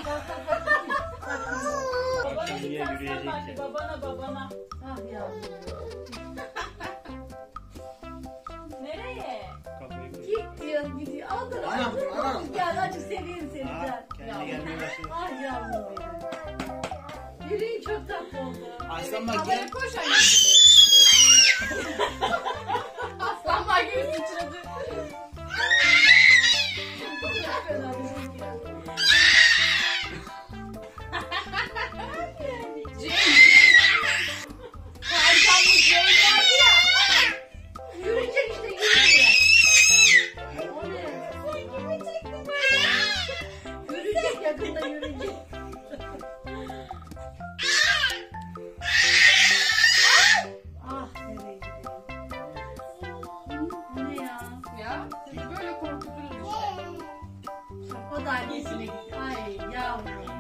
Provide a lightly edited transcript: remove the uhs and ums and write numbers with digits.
Babana Niye git aslan yürüyecek bak. ya? Babana. Ah yavrum. Nereye? Kafayı koy. Git diyor gidiyor. Aldır Anam, anam. Gel acı seveyim seni Aa, gel. kendi gelmeye başladı. Ah yavrum benim. Yürüyün çok tatlı oldu. Aslan bak Havaya gel. koş anne. Aslan bak gibi sıçradı. Çok fena bizimki. Erkenlik Jane geldi ya. Yürüyecek işte yürüyecek. O ne? Yürüyecek yakında yürüyecek. Ah nereye gidiyor? Bu ne ya? Ya sizi böyle korkuturuz işte. O da annesine gitti. Ay yavrum.